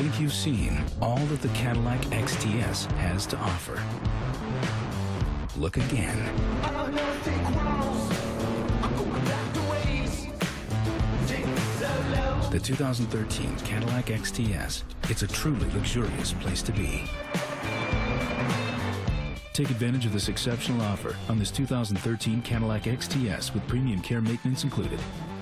think you've seen all that the Cadillac XTS has to offer. Look again. The 2013 Cadillac XTS. It's a truly luxurious place to be. Take advantage of this exceptional offer on this 2013 Cadillac XTS with premium care maintenance included.